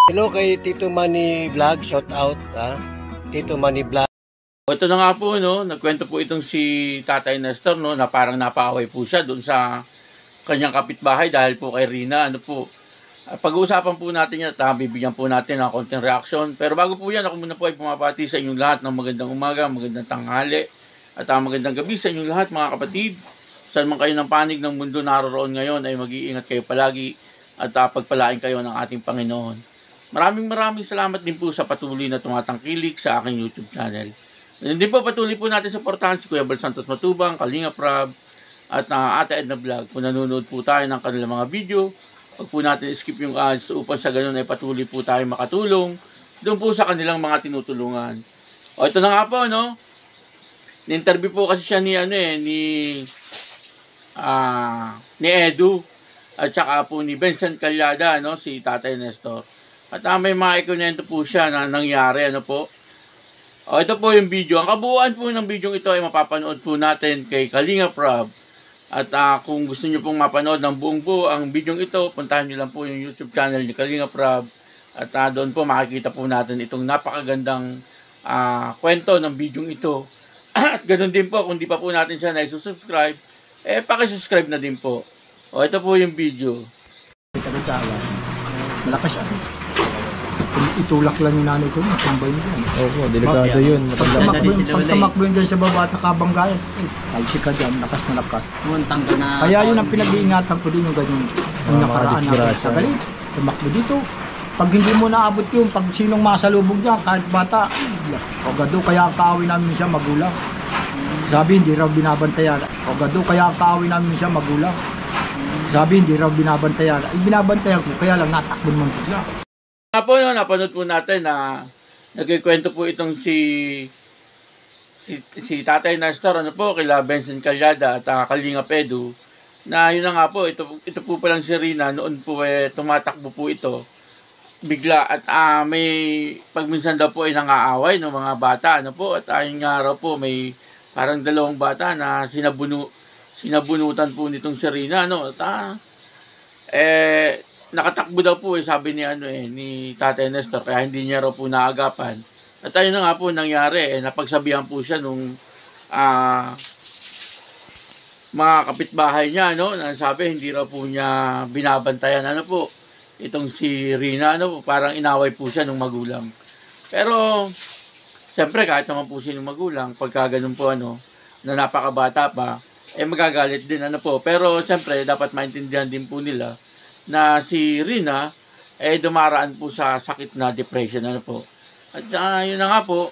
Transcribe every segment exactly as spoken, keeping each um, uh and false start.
Hello kay Tito Manny Vlog, shout out ha. Tito Manny Vlog. Ito na nga po, no, nagkwento po itong si Tatay Nestor, no, na parang napaaway po siya doon sa kanyang kapitbahay dahil po kay Rina, ano po. Pag-uusapan po natin yan at bibigyan po natin ng konting reaksyon. Pero bago po yan, ako muna po ay pumapati sa inyong lahat ng magandang umaga, magandang tanghali, at uh, magandang gabi sa inyong lahat mga kapatid. Saan man kayo ng panig ng mundo naroon ngayon ay mag-iingat kayo palagi at uh, pagpalain kayo ng ating Panginoon. Maraming maraming salamat din po sa patuloy na tumatangkilik sa aking YouTube channel. Hindi po patuloy po natin supportahan si Kuya Bal Santos Matubang, Kalinga Prab, at uh, Ate Edna Vlog. Kung nanonood po tayo ng kanilang mga video, huwag po natin skip yung ads upang sa ganun ay patuloy po tayo makatulong doon po sa kanilang mga tinutulungan. O ito na nga po, no? Ni-interview po kasi siya ni, ano eh, ni, uh, ni Edu at saka po ni Vincent Calyada, no? Si Tatay Nestor. At uh, may mga ikunento po siya na nangyari, ano po. O, ito po yung video. Ang kabuuan po ng video ito ay mapapanood po natin kay Kalinga Prab. At uh, kung gusto nyo pong mapanood ng buong buo ang video ito, puntahan nyo lang po yung YouTube channel ni Kalinga Prab. At uh, doon po makikita po natin itong napakagandang uh, kwento ng video ito. At ganoon din po, kung di pa po natin siya na-subscribe, eh pakisubscribe na din po. O, ito po yung video. Malakas ako. Itulak lang yung nanay ko yun, tumbay mo yan. Oo, delikado yun. Pagtamakbo yun dyan sa baba at nakabanggayan, eh, talsi ka dyan, lakas na lakas. Kaya yun ang pinag-iingatan ko din yung ganyan. Yung nakaraan na tagalit, tumakbo dito. Pag hindi mo naabot yun, pag sinong masalubog dyan, kahit bata, kagado, kaya ang kaawin namin siya magulang. Sabi, hindi raw binabantayan. Kagado, kaya ang kaawin namin siya magulang. Sabi, hindi raw binabantayan. Ay, binabantayan ko, kaya lang natakbo naman ko siya. Nga po yun, napanood po natin na nagkikwento po itong si si, si Tatay Nestor, ano po, kila Vincent Calyada at uh, Kalinga Pedu, na yun na nga po, ito, ito po palang si Rina, noon po eh, tumatakbo po ito, bigla, at uh, may, pag minsan daw po ay nangaaway ng mga bata, ano po, at ayun uh, nga raw po, may parang dalawang bata na sinabuno, sinabunutan po nitong si Rina, ano, at uh, eh, nakatakbo daw po eh, sabi ni ano eh, ni Tatay Nestor, kaya hindi niya raw po naagapan. At ayun na nga po nangyari, eh, napagsabihan po siya nung uh, mga kapitbahay niya, no, na sabi hindi raw po niya binabantayan, ano po, itong si Rina, ano po, parang inaway po siya nung magulang. Pero, siyempre kahit naman po sinong magulang, pagka ganun po ano, na napakabata pa, eh magagalit din, ano po. Pero, siyempre, dapat maintindihan din po nila na si Rina eh dumaraan po sa sakit na depression, ano po. At uh, yun na nga po,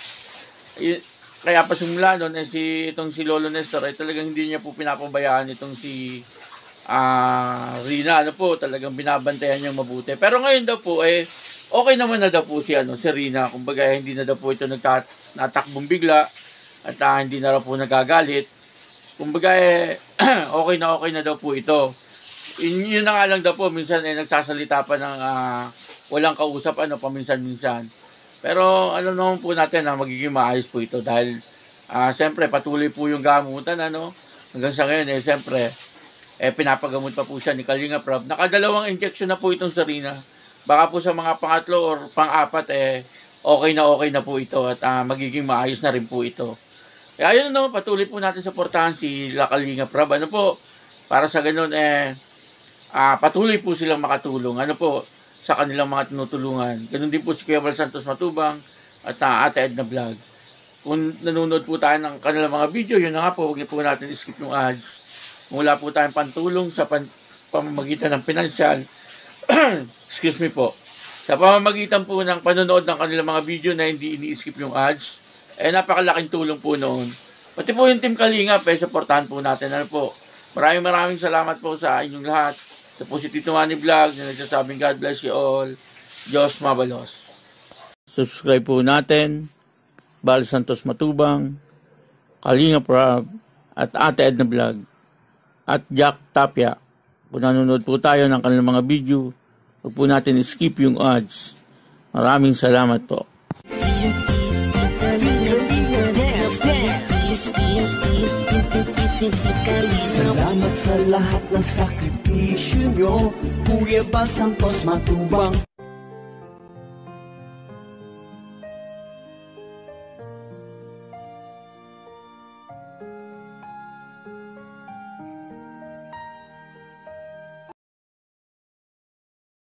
yun, kaya pa simula doon eh si itong si Lolo Nestor ay eh, talagang hindi niya po pinapabayaan itong si uh, Rina, ano po, talagang binabantayan niyang mabuti. Pero ngayon daw po eh okay naman na daw po si ano si Rina, kumbaga hindi na daw po ito nagtatakbong bigla at uh, hindi na raw po nagagalit. Kumbaga eh okay na okay na daw po ito. Yun, yun na nga lang daw po, minsan eh, nagsasalita pa ng uh, walang kausap, ano, paminsan-minsan. Pero alam naman po natin na magiging maayos po ito dahil uh, siyempre patuloy po yung gamutan, ano, hanggang sa ngayon eh, siyempre eh, pinapagamot pa po siya ni Kalinga Prab. Nakadalawang injection na po itong sa Rina. Baka po sa mga pangatlo or pang-apat eh, okay na okay na po ito at uh, magiging maayos na rin po ito. Kaya yun, no, patuloy po natin suportahan si Kalinga Prab, ano po, para sa ganun eh, Uh, patuloy po silang makatulong, ano po, sa kanilang mga tinutulungan. Ganun din po si Kuya Bal Santos Matubang at uh, Ate Edna Vlog. Kung nanonood po tayo ng kanilang mga video, yun na nga po, huwag niyo po natin skip yung ads. Mula po tayong pantulong sa pan pamamagitan ng pinansyal, excuse me po, sa pamamagitan po ng panonood ng kanilang mga video na hindi ini-skip yung ads, eh napakalaking tulong po noon. Pati po yung Team Kalinga, eh, supportahan po natin, ano po. Maraming maraming salamat po sa inyong lahat. Sa po si Tito Manny Vlog na nagsasabing God bless you all. Diyos mabalos. Subscribe po natin, Bal Santos Matubang, Kalinga Prab, at Ate Edna Vlog, at Jack Tapia. Kung nanonood po tayo ng kanilang mga video, huwag po natin skip yung ads. Maraming salamat po. Salamat sa lahat ng sakripisyo nyo, Kuya Bal Santos Matubang.